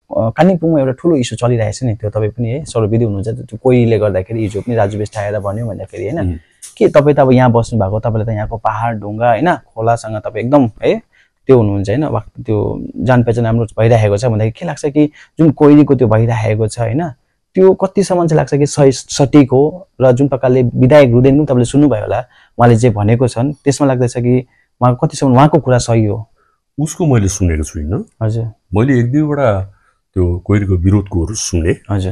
कालिम्पोङमा एउटा ठुलो इस्यु चलिरहेछ नि त्यो तपाई पनि है सर्वविधि हुनुहुन्छ त्यो कोहीले गर्दाखेरि हिजो पनि राजु बेस्ट आएर भन्यो भन्दाखेरि हैन के तपाई त अब यहाँ बस्नु भएको तपाईले त यहाँको पहाड ढुङ्गा हैन खोलासँग तपाई एकदम है त्यो हुनुहुन्छ हैन त्यो जान पहिचान राम्रो भइरहेको छ भन्दाखेरि के लाग्छ कि जुन कोइलीको त्यो भइरहेको छ हैन त्यो कतिसम्म चाहिँ लाग्छ कि सटिक हो र जुन प्रकारले विधायक रुदेन पनि तपाईले सुन्नु भयो होला उहाँले जे भनेको छन् त्यसमा लाग्दैछ कि उहाँको कतिसम्म उहाँको कुरा सही हो उसको मैले सुनेको छुइनँ हजुर मैले एक दुईवटा त्यो कोइलीको विरोधकोहरू सुने हजुर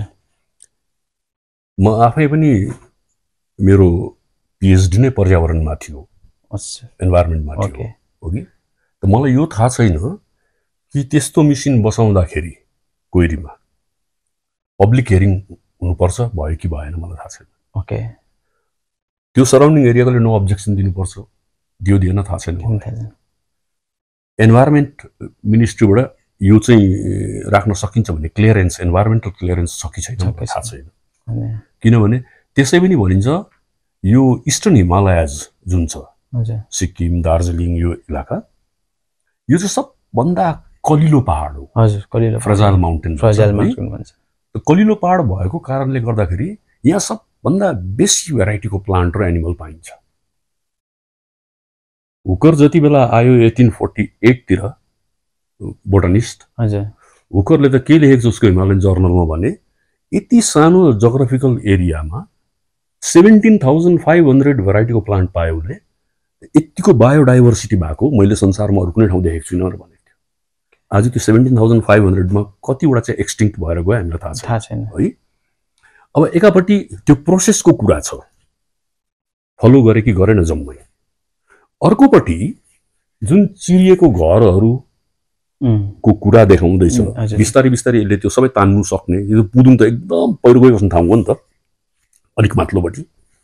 म आफै पनि मेरो पीएचडी नै पर्यावरणमा थियो एन्भाइरोमेन्टमा थियो हो कि त मलाई यो थाहा छैन कि त्यस्तो मेसिन बसाउँदाखेरि कोइरीमा पब्लिक हियरिङ हुनुपर्छ भयो कि भएन मलाई थाहा छैन ओके त्यो सराउन्डिङ एरियाकोले नो अब्जेक्सन दिनुपर्छ दिएन थाहा छैन एन्भाइरोमेन्ट मिनिस्ट्रीबाट यो चाहिँ राख्न सकिन्छ भने क्लियरेन्स एन्भाइरोमेन्टल क्लियरेन्स छ कि छैन थाहा छैन किनभने त्यसै पनि भनिन्छ यो इस्टर्न हिमालयज जुन छ सिक्किम दार्जिलिङ यो इलाका यो चाहिँ सबभन्दा कलिलो पहाड हो हजुर कलिलो फ्रजाइल माउन्टेन भन्छ कलिलो पहाड भएको कारणले गर्दाखेरि यहाँ सबभन्दा बेसी भेराइटीको प्लान्ट र एनिमल पाइन्छ हुकर जति बेला आयो 1848 तिर बोटनिस्ट हजुर हुकरले त के लेखेको छ उसको हिमालयन जर्नलमा भने यति सानो जियोग्राफिकल एरियामा 17,500 भेराइटीको प्लान्ट पायो उसले यतिको बायोडाइभर्सिटी भएको मैले संसारमा अरू कुनै ठाउँ देखेको छुइनँ भनेर भनेको थियो आज त्यो 17,500 मा कतिवटा चाहिँ एक्सटिङ्क्ट भएर गयो हामीलाई थाहा छैन है अब एकापट्टि त्यो प्रोसेसको कुरा छ फलो गरे कि गरेन जम्मै अर्कोपट्टि जुन चिरिएको घरहरू को कुरा देखाउँदैछ बिस्तारै बिस्तारै यसले त्यो सबै तान्नु सक्ने यो पुदुङ त एकदम पहिरो गइबस्ने ठाउँ हो नि त अलिक माथिल्लोपट्टि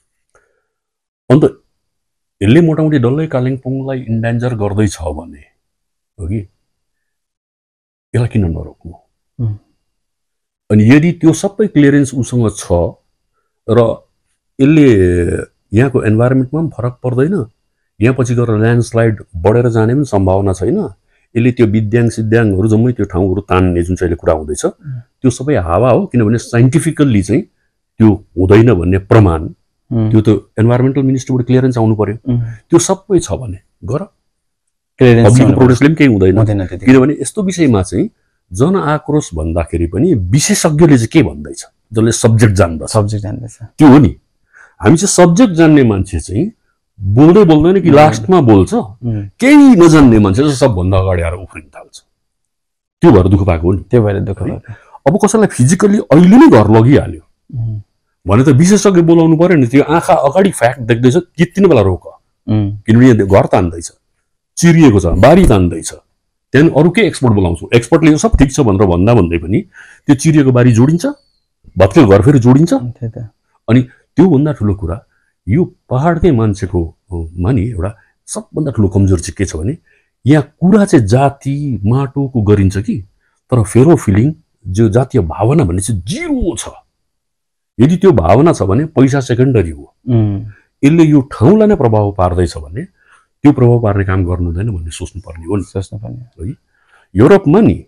अन्त यसले मोटामोटी डल्लै कालिम्पोङलाई इन्डेन्जर गर्दैछ भने हो कि यसलाई किन नरोक्नु अनि यदि त्यो सबै क्लियरेन्स उसँग छ र यसले यहाँको एन्भाइरोमेन्टमा पनि फरक पर्दैन यहाँ पछि गएर ल्यान्डस्लाइड बढेर जाने पनि सम्भावना छैन यसले त्यो विद्याङ सिद्धाङहरू जम्मै त्यो ठाउँहरू तान्ने जुन चाहिँ कुरा हुँदैछ त्यो सबै हावा हो किनभने साइन्टिफिकल्ली चाहिँ त्यो हुँदैन भन्ने प्रमाण त्यो त एन्भाइरोमेन्टल मिनिस्ट्रीबाट क्लियरेन्स आउनु पर्यो त्यो सबै छ भने गर पब्लिक प्रोटेस्टले पनि केही हुँदैन किनभने यस्तो विषयमा चाहिँ जनआक्रोश भन्दाखेरि पनि विशेषज्ञले चाहिँ के भन्दैछ जसले सब्जेक्ट जान्दछ त्यो हो नि हामी चाहिँ सब्जेक्ट जान्ने मान्छे चाहिँ बोल्दै बोल्दैन कि लास्टमा बोल्छ केही नजान्ने मान्छे चाहिँ सबभन्दा अगाडि आएर उफ्रिन थाल्छ त्यो भएर दुःख पाएको हो नि त्यो भएर दुःख भएको अब कसैलाई फिजिकल्ली अहिले नै घर लगिहाल्यो भने त विशेषज्ञ बोलाउनु पर्यो नि त्यो आँखा अगाडि फ्याक्ट देख्दैछ किति बेला रोक किनभने घर तान्दैछ चिरिएको छ बारी तान्दैछ त्यहाँदेखि अरू के एक्सपर्ट बोलाउँछु एक्सपर्टले यो सब ठिक छ भनेर भन्दा भन्दै पनि त्यो चिरिएको बारी जोडिन्छ भत्केको घर फेरि जोडिन्छ अनि त्योभन्दा ठुलो कुरा यो पहाडकै मान्छेको नि एउटा सबभन्दा ठुलो कमजोर चाहिँ के छ भने यहाँ कुरा चाहिँ जाति माटोको गरिन्छ कि तर फेरो फिलिङ जो जातीय भावना भन्ने चाहिँ जिरो छ यदि त्यो भावना छ भने पैसा सेकेन्डरी हो यसले यो ठाउँलाई नै प्रभाव पार्दैछ भने त्यो प्रभाव पार्ने काम गर्नु हुँदैन भन्ने सोच्नुपर्ने हो नि है युरोपमा नि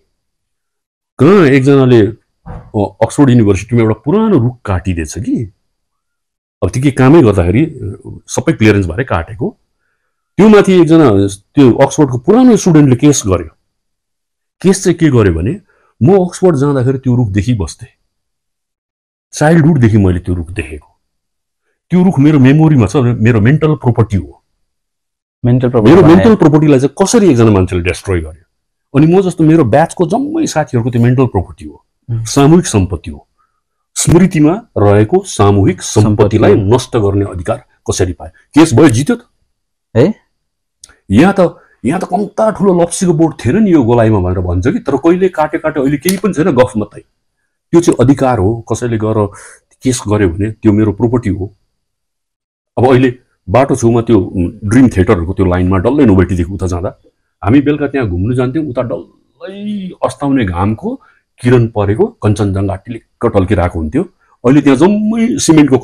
कहाँ एकजनाले अक्सफोर्ड युनिभर्सिटीमा एउटा पुरानो रुख काटिदिएछ कि अब त्यो के कामै गर्दाखेरि सबै क्लियरेन्स भएर काटेको त्यो माथि एकजना त्यो अक्सफोर्डको पुरानो स्टुडेन्टले केस गर्यो केस चाहिँ के गर्यो भने म अक्सफोर्ड जाँदाखेरि त्यो रुख देखिबस्थेँ चाइल्डहुडदेखि मैले त्यो रुख देखेको त्यो रुख मेरो मेमोरीमा छ मेरो मेन्टल प्रोपर्टी हो मेरो मेन्टल प्रोपर्टीलाई चाहिँ कसरी एकजना मान्छेले डेस्ट्रोय गर्यो अनि म जस्तो मेरो ब्याचको जम्मै साथीहरूको त्यो मेन्टल प्रोपर्टी हो सामूहिक सम्पत्ति हो स्मृतिमा रहेको सामूहिक सम्पत्तिलाई नष्ट गर्ने अधिकार कसरी पाए केस भयो जित्यो त है यहाँ त कम्ता ठुलो लप्सीको बोर्ड थिएन नि यो गोलाइमा भनेर भन्छ कि तर कहिले काटे अहिले केही पनि छैन गफ मात्रै त्यो चाहिँ अधिकार हो कसैले गएर केस गर्यो भने त्यो मेरो प्रोपर्टी हो अब अहिले बाटो छेउमा त्यो ड्रिम थिएटरहरूको त्यो लाइनमा डल्लै नोभेल्टीदेखि उता जाँदा हामी बेलुका त्यहाँ घुम्नु जान्थ्यौँ उता डल्लै अस्ताउने घामको किरण परेको कञ्चनजङ्घा टिलिक्क टल्किरहेको हुन्थ्यो अहिले त्यहाँ जम्मै सिमेन्टको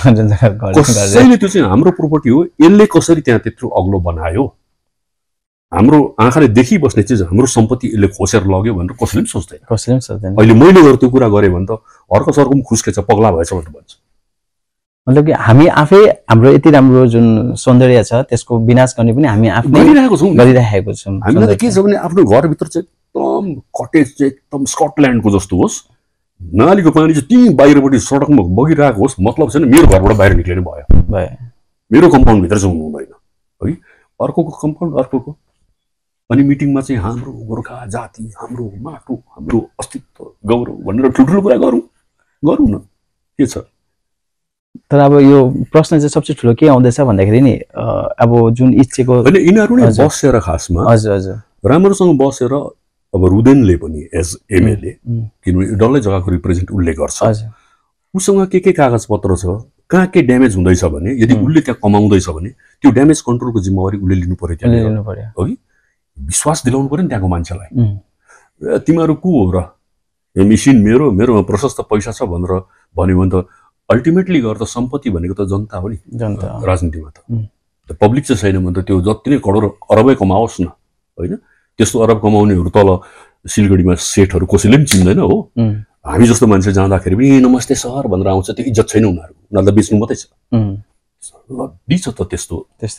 कञ्चनजङ्घा कसैले त्यो चाहिँ हाम्रो प्रोपर्टी हो यसले कसरी त्यहाँ त्यत्रो अग्लो बनायो हाम्रो आँखाले देखिबस्ने चिज हाम्रो सम्पत्ति यसले खोसेर लग्यो भनेर कसैले पनि सोच्दैन। कसैले पनि सोच्दैन। अहिले मैले गरेर त्यो कुरा गरेँ भने त अर्को सर्को पनि खुस्केछ, पगला भएछ भनेर भन्छ। मतलब कि हामी आफै हाम्रो यति राम्रो जुन सौन्दर्य छ त्यसको विनाश गर्ने पनि हामी आफै गरिरहेको छौँ। हामीलाई त के छ भने आफ्नो घरभित्र चाहिँ एकदम कटेज चाहिँ एकदम स्कटल्यान्डको जस्तो होस्, नालीको पानी चाहिँ त्यहीँ बाहिरपट्टि सडकमा बगिरहेको होस्, मतलब छैन मेरो घरबाट बाहिर निक्लिनु भयो, मेरो कम्पाउन्डभित्र चाहिँ हुनु हुँदैन है, अर्कोको कम्पाउन्ड अर्कोको। अनि मिटिङमा चाहिँ हाम्रो गोर्खा जाति, हाम्रो माटो, हाम्रो अस्तित्व, गौरव भनेर ठुल्ठुलो कुरा गरौँ न, के छ। तर अब यो प्रश्न चाहिँ सबसे ठुलो के आउँदैछ भन्दाखेरि नि अब जुन इच्छेको होइन, यिनीहरू नै बसेर खासमा राम्रोसँग बसेर अब रुदेनले पनि एज एमएलए, किनभने डल्लै जग्गाको रिप्रेजेन्ट उसले गर्छ, उसँग के कागज पत्र छ, कहाँ के ड्यामेज हुँदैछ भने यदि उसले त्यहाँ कमाउँदैछ भने त्यो ड्यामेज कन्ट्रोलको जिम्मेवारी उसले लिनु पर्यो, त्यहाँ है विश्वास दिलाउनु पर्यो नि त्यहाँको मान्छेलाई। तिमीहरू को हो र, यो मेसिन मेरोमा प्रशस्त पैसा छ भनेर भन्यो भने त अल्टिमेटली गरेर त सम्पत्ति भनेको त जनता हो नि, जनता राजनीतिमा त पब्लिक चाहिँ छैन भने त त्यो जति नै करोड अरबै कमाओस् न होइन, त्यस्तो अरब कमाउनेहरू तल सिलगढीमा सेठहरू कसैले पनि चिन्दैन हो। हामी जस्तो मान्छे जाँदाखेरि पनि नमस्ते सर भनेर आउँछ, त्यो इज्जत छैन उनीहरू, उनीहरूलाई त बेच्नु मात्रै छ, लड्डी छ त त्यस्तो।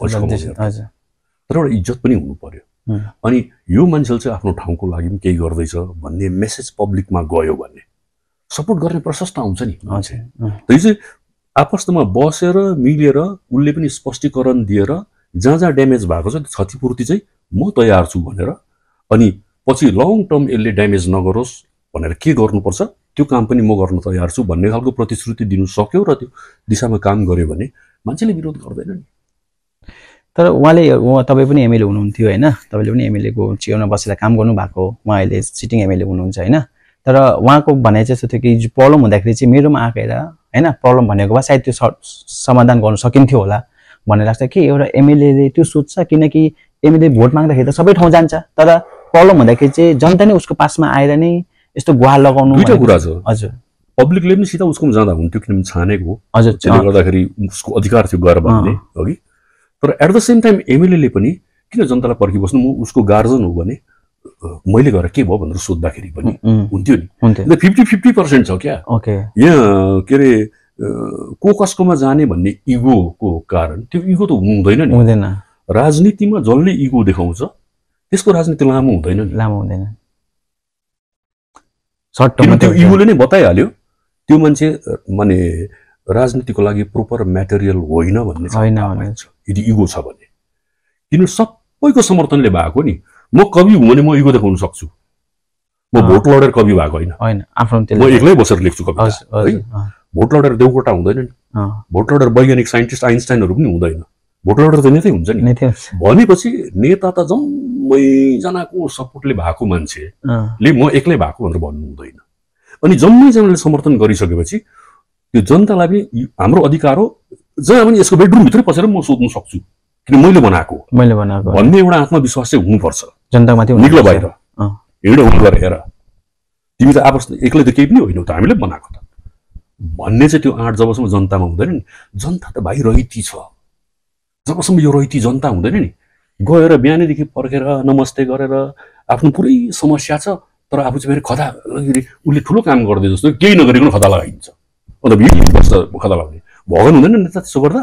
तर एउटा इज्जत पनि हुनु पर्यो। अनि यो मान्छेले चाहिँ आफ्नो ठाउँको लागि पनि केही गर्दैछ भन्ने मेसेज पब्लिकमा गयो भने सपोर्ट गर्ने प्रशस्त आउँछ नि मान्छे। त्यो चाहिँ आपस्तमा बसेर मिलेर उसले पनि स्पष्टीकरण दिएर जहाँ जहाँ ड्यामेज भएको छ त्यो क्षतिपूर्ति चाहिँ म तयार छु भनेर, अनि पछि लङ टर्म यसले ड्यामेज नगरोस् भनेर के गर्नुपर्छ त्यो काम पनि म गर्न तयार छु भन्ने खालको प्रतिश्रुति दिनु सक्यो र त्यो दिशामा काम गर्यो भने मान्छेले विरोध गर्दैन नि। तर तपाईँ पनि एमएलए हुनुहुन्थ्यो होइन, तपाईँले पनि एमएलएको चेयरमा बसेर काम गर्नुभएको, उहाँ अहिले सिटिङ एमएलए हुनुहुन्छ होइन। तर उहाँको भनाइ चाहिँ यस्तो थियो कि प्रब्लम हुँदाखेरि चाहिँ मेरोमा आएर होइन प्रब्लम भनेको भए सायद त्यो समाधान गर्न सकिन्थ्यो होला भन्ने लाग्छ कि एउटा एमएलएले त्यो सोच्छ, किनकि एमएलए भोट माग्दाखेरि त सबै ठाउँ जान्छ, तर प्रब्लम हुँदाखेरि चाहिँ जनता नै उसको पासमा आएर नै यस्तो गुहार लगाउनु दुईटा कुरा छ। हजुर, पब्लिकले पनि सिधा उसकोमा जाँदा हुन्थ्यो किनभने छानेको हो, हजुर, त्यसले गर्दाखेरि उसको अधिकार थियो गएर भन्ने अघि। तर एट द सेम टाइम एमएलएले पनि किन जनतालाई पर्खिबस्नु, म उसको गार्जन हो भने मैले गएर के भयो भनेर सोद्धाखेरि पनि हुन्थ्यो नि। 50-50% छ क्या यहाँ, के अरे को कसकोमा जाने भन्ने इगोको कारण, त्यो इगो त हुँदैन नि। राजनीतिमा जसले इगो देखाउँछ त्यसको राजनीति लामो हुँदैन नि, लामो हुँदैन। त्यो इगोले नै बताइहाल्यो त्यो मान्छे माने राजनीतिको लागि प्रोपर म्याटेरियल होइन भन्ने छ यदि इगो छ भने। किन सबैको समर्थनले भएको नि, म कवि हुँ भने म इगो देखाउन सक्छु, म भोट लडेर कवि भएको होइन, म एक्लै बसेर लेख्छु कविता है। भोट लडेर देवकोटा हुँदैन नि, भोट लडेर वैज्ञानिक साइन्टिस्ट आइन्स्टाइनहरू पनि हुँदैन, भोट लडेर त नेतै हुन्छ नि। भनेपछि नेता त जम्मैजनाको सपोर्टले भएको मान्छेले म एक्लै भएको भनेर भन्नु हुँदैन। अनि जम्मैजनाले समर्थन गरिसकेपछि त्यो जनतालाई पनि हाम्रो अधिकार हो, जहाँ पनि यसको बेडरुमभित्रै पसेर म सोध्नु सक्छु किन मैले बनाएको भन्ने एउटा आत्मविश्वास चाहिँ हुनुपर्छ जनतामाथि। निक्लो बाहिर हिँड हुँदो हेर, तिमी त आपस एक्लै त केही पनि होइनौ त, हामीले बनाएको त भन्ने चाहिँ त्यो आँट जबसम्म जनतामा हुँदैन नि, जनता त भाइ रहिती छ, जबसम्म यो रहिती जनता हुँदैन नि, गएर बिहानैदेखि पर्खेर नमस्ते गरेर आफ्नो पुरै समस्या छ तर आफू चाहिँ फेरि खदा उसले ठुलो काम गर्दै जस्तो केही नगरिकन खदा लगाइन्छ, अन्त भिड बस्छ खदा लगाउने भगवान हुँदैन नेता त्यसो गर्दा।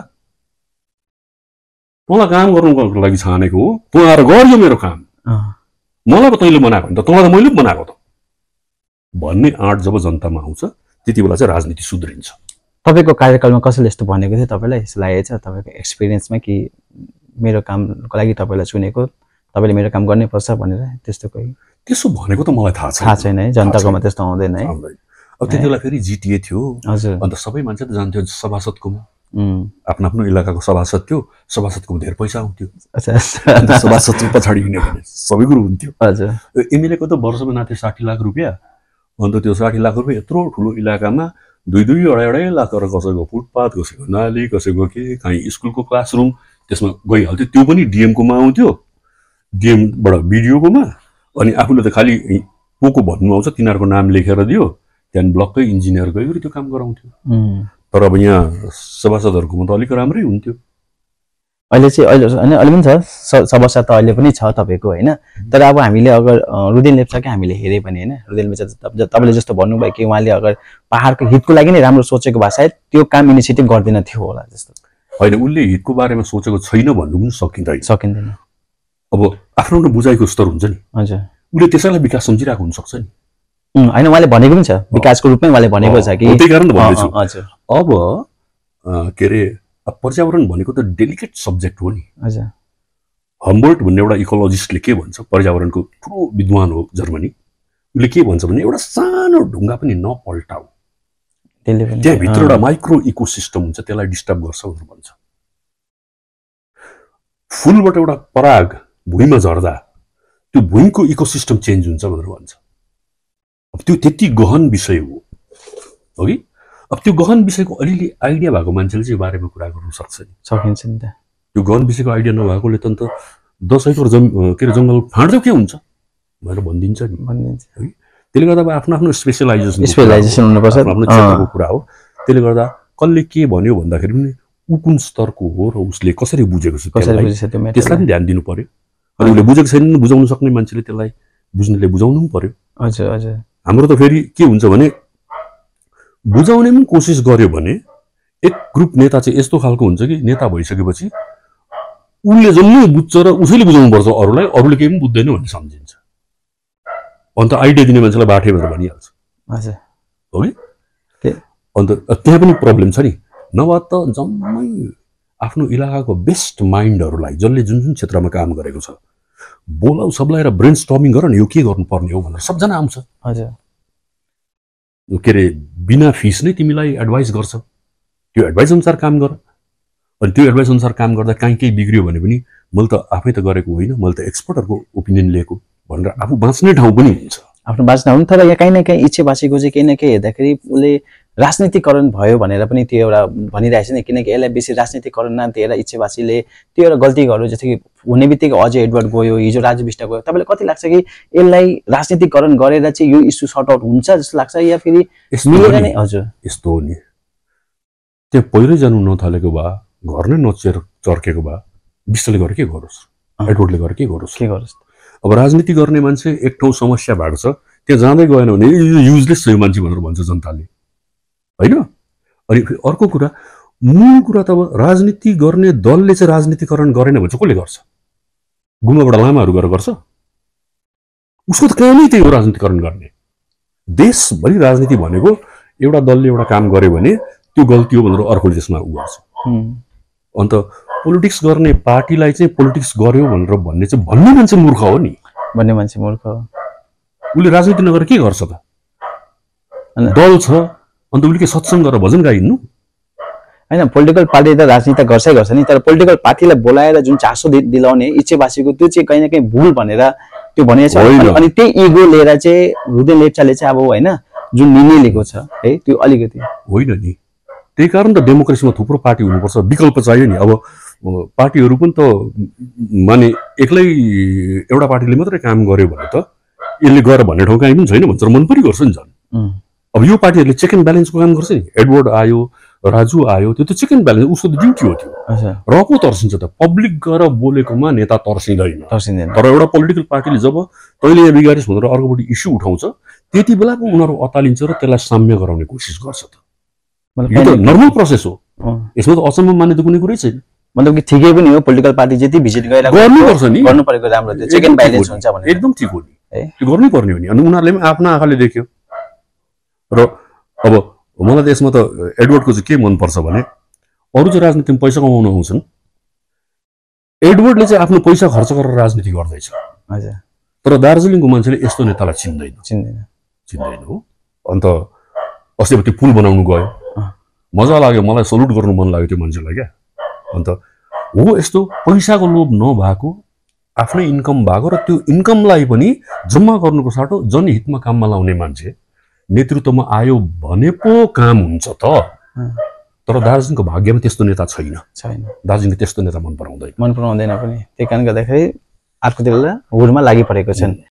तँलाई काम गर्नुको लागि छानेको हो, तँ आएर गर्यो मेरो काम, मलाई त तैँले बनाएको नि त, तँलाई त मैले पो बनाएको त भन्ने आँट जब जनतामा आउँछ त्यति बेला चाहिँ राजनीति सुध्रिन्छ। तपाईँको कार्यकालमा कसैले यस्तो भनेको थियो तपाईँलाई, यस्तो लागेको छ तपाईँको एक्सपिरियन्समा कि मेरो कामको लागि तपाईँलाई चुनेको, तपाईँले मेरो काम गर्नै पर्छ भनेर त्यस्तो कोही? त्यसो भनेको त मलाई थाहा छैन है, जनताकोमा त्यस्तो आउँदैन है। अब त्यति बेला फेरि जिटिए थियो, हजुर, अन्त सबै मान्छे त जान्थ्यो सभासदकोमा, आफ्नो आफ्नो इलाकाको सभासद थियो, सभासदको धेरै पैसा आउँथ्यो, सभासद पछाडि हिँड्यो भने सबै कुरो हुन्थ्यो। हजुर, एमएलएको त वर्षमा नाथे 60 लाख रुपियाँ, अन्त त्यो 60 लाख रुपियाँ यत्रो ठुलो इलाकामा 2-2, 2.5 लाख गरेर कसैको फुटपाथ, कसैको नाली, कसैको के कहीँ स्कुलको क्लासरुम त्यसमा गइहाल्थ्यो, त्यो पनि डिएमकोमा आउँथ्यो, डिएमबाट बिडिओकोमा, अनि आफूले त खालि को भन्नु आउँछ तिनीहरूको नाम लेखेर दियो, त्यहाँदेखि ब्लककै इन्जिनियर गयो त्यो काम गराउँथ्यो। तर अब यहाँ सभासदहरूकोमा त अलिक राम्रै हुन्थ्यो। अहिले चाहिँ अहिले पनि छ समस्या त अहिले पनि छ तपाईँको होइन। तर अब हामीले अगर रुदेन लेप्चाकै हामीले हेऱ्यो भने होइन, रुदेन लेप्चा तपाईँले जस्तो भन्नुभयो कि उहाँले अगर पहाडको हितको लागि नै राम्रो सोचेको भए सायद त्यो काम इनिसिएटिभ गर्दैन थियो होला जस्तो। होइन, उसले हितको बारेमा सोचेको छैन भन्नु पनि सकिँदैन। अब आफ्नो बुझाइको स्तर हुन्छ नि। हजुर, उसले त्यसैलाई विकास सम्झिरहेको हुनसक्छ नि। होइन, उहाँले भनेको पनि छ, विकासको रूपमै उहाँले भनेको छ कि त्यही कारण भन्दैछु। हजुर, अब के अरे पर्यावरण भनेको त डेलिकेट सब्जेक्ट हो नि। हजुर, हम्बोल्ट भन्ने एउटा इकोलोजिस्टले के भन्छ, पर्यावरणको ठुलो विद्वान हो जर्मनी, उसले के भन्छ भने एउटा सानो ढुङ्गा पनि नपल्टाऊ, त्यहाँभित्र एउटा माइक्रो इकोसिस्टम हुन्छ, त्यसलाई डिस्टर्ब गर्छ भनेर भन्छ। फुलबाट एउटा पराग भुइँमा झर्दा त्यो भुइँको इकोसिस्टम चेन्ज हुन्छ भनेर भन्छ। अब त्यो त्यति गहन विषय हो कि अब त्यो गहन विषयको अलिअलि आइडिया भएको मान्छेले चाहिँ यो बारेमा कुरा गर्नु सकिन्छ नि त। त्यो गहन विषयको आइडिया नभएकोले त 10 एकड़ के अरे जङ्गल फाँड्दै के हुन्छ भनेर भनिदिन्छ नि, है। त्यसले गर्दा अब आफ्नो स्पेसलाइजेसन हुनुपर्छ, आफ्नो क्षेत्रको कुरा हो। त्यसले गर्दा कसले के भन्यो भन्दाखेरि पनि ऊ कुन स्तरको हो र उसले कसरी बुझेको छ त्यसलाई पनि ध्यान दिनु पर्यो। अनि उसले बुझेको छैन, बुझाउन सक्ने मान्छेले त्यसलाई बुझ्नेले बुझाउनु पनि पर्यो। हजुर हजुर। हाम्रो त फेरि के हुन्छ भने बुझाउने पनि कोसिस गर्यो भने एक ग्रुप नेता चाहिँ यस्तो खालको हुन्छ कि नेता भइसकेपछि उसले जम्मै बुझ्छ र उसैले बुझाउनुपर्छ अरूलाई, अरूले केही पनि बुझ्दैन भन्ने सम्झिन्छ। अन्त आइडिया दिने मान्छेलाई बाठे भनेर भनिहाल्छ। हजुर, हो कि? अन्त त्यहाँ पनि प्रब्लम छ नि। नभए त जम्मै आफ्नो इलाकाको बेस्ट माइन्डहरूलाई जसले जुन जुन क्षेत्रमा काम गरेको छ बोलाउ सबलाई र ब्रेन स्टर्मिङ गर न, यो के गर्नुपर्ने हो भनेर सबजना आउँछ। हजुर, के अरे बिना फिस नै तिमीलाई एडभाइस गर्छ, त्यो एडभाइस अनुसार काम गर। अनि त्यो एडभाइस अनुसार काम गर्दा काहीँ केही बिग्रियो भने पनि मैले त आफै त गरेको होइन, मैले त एक्सपर्टहरूको ओपिनियन लिएको भनेर आफू बाँच्ने ठाउँ पनि हुन्छ, आफ्नो बाँच्न हुन्। तर यहाँ काहीँ न काहीँ इच्छेवासीको चाहिँ केही न केही हेर्दाखेरि उसले राजनीतिकरण भयो भनेर पनि त्यो एउटा भनिरहेछ नि, किनकि यसलाई बेसी राजनीतिकरण नदिएर इच्छेवासीले त्यो एउटा गल्ती गर्यो। जस्तो कि हुने बित्तिकै अजय एडवर्ड गयो, हिजो राजु बिष्ट गयो। तपाईँलाई कति लाग्छ कि यसलाई राजनीतिकरण गरेर चाहिँ यो इस्यु सर्ट आउट हुन्छ जस्तो लाग्छ या फेरि मिलेर नै? हजुर, यस्तो हो नि, त्यहाँ पहिल्यै जानु नथालेको भए, घर नै चर्केको भए विष्टले गरेर के गरोस्, एडवर्डले गरेर के गरोस्। अब राजनीति गर्ने मान्छे एक ठाउँ समस्या भएको छ, त्यहाँ जाँदै गएन भने युजलेस छ यो मान्छे भनेर भन्छ जनताले, होइन? अनि अर्को कुरा, मूल कुरा त अब राजनीति गर्ने दलले चाहिँ राजनीतिकरण गरेन भने चाहिँ कसले गर्छ? गुम्बाबाट लामाहरू गरेर गर्छ? उसको त कामै त्यही हो राजनीतिकरण गर्ने। देशभरि राजनीति भनेको एउटा दलले एउटा काम गर्यो भने त्यो गल्ती हो भनेर अर्कोले त्यसमा उ गर्छ। अन्त पोलिटिक्स गर्ने पार्टीलाई चाहिँ पोलिटिक्स गर्यो भनेर भन्ने चाहिँ भन्ने मान्छे मूर्ख हो नि, भन्ने मान्छे मूर्ख हो। उसले राजनीति नगरेर के गर्छ त? दल छ अन्त उसले के सत्सङ्ग गरेर भजन गाइन्नु? होइन, पोलिटिकल पार्टी त राजनीति गर्छ नि, तर पोलिटिकल पार्टीलाई बोलाएर जुन चासो दिलाउने इच्छेवासीको त्यो चाहिँ कहीँ न कहीँ भुल भनेर त्यो भनेको छ। अनि त्यही इगो लिएर चाहिँ रुदेन लेप्चाले चाहिँ अब होइन जुन निर्णय लिएको छ है त्यो अलिकति होइन नि। त्यही कारण त डेमोक्रेसीमा थुप्रो पार्टी हुनुपर्छ, विकल्प चाहियो नि। अब पार्टीहरू पनि त माने एक्लै एउटा पार्टीले मात्रै काम गर्यो भने त यसले गर भन्ने ठाउँ कहीँ पनि छैन भन्छ, मन पनि गर्छ नि झन्। अब यो पार्टीहरूले चेक एन्ड ब्यालेन्सको काम गर्छ नि। एडवर्ड आयो, राजु आयो, त्यो त चेक एन्ड ब्यालेन्स उसको त ड्युटी हो त्यो। र पो तर्सिन्छ त, पब्लिक गएर बोलेकोमा नेता तर्सिँदैन। तर एउटा पोलिटिकल पार्टीले जब तैँले यहाँ बिगारिस् भनेर अर्कोपट्टि इस्यु उठाउँछ त्यति बेला पो उनीहरू अतालिन्छ र त्यसलाई साम्य गराउने कोसिस गर्छ। त यो त नर्मल प्रोसेस हो, यसमा त अचम्म मान्ने त कुनै कुरै छैन। मतलब कि ठिकै पनि हो, पोलिटिकल पार्टी जति भिजिट गरेर गर्नुपर्छ नि, गर्नु परेको राम्रो, त्यो चेक एन्ड ब्यालेन्स हुन्छ भने एकदम ठिक हो नि, त्यो गर्नै पर्ने हो नि। अनि उनीहरूले पनि आफ्ना आँखाले देख्यो। र अब मलाई त यसमा त एडवर्डको चाहिँ के मनपर्छ भने अरू चाहिँ राजनीतिमा पैसा कमाउन आउँछन्, एडवर्डले चाहिँ आफ्नो पैसा खर्च गरेर राजनीति गर्दैछ। हजुर, तर दार्जिलिङको मान्छेले यस्तो नेतालाई चिन्दैन हो। अन्त अस्ति त्यो पुल बनाउनु गयो, मजा लाग्यो, मलाई सल्युट गर्नु मन लाग्यो त्यो मान्छेलाई क्या। अन्त हो यस्तो पैसाको लोभ नभएको, आफ्नै इन्कम भएको र त्यो इन्कमलाई पनि जम्मा गर्नुको साटो जनहितमा काममा लाउने मान्छे नेतृत्वमा आयो भने पो काम हुन्छ त। तर दार्जिलिङको भाग्यमा त्यस्तो नेता छैन। दार्जिलिङले त्यस्तो नेता मन पराउँदैन पनि। त्यही कारण गर्दाखेरि अर्कोतिर हुडमा लागि परेको छन्।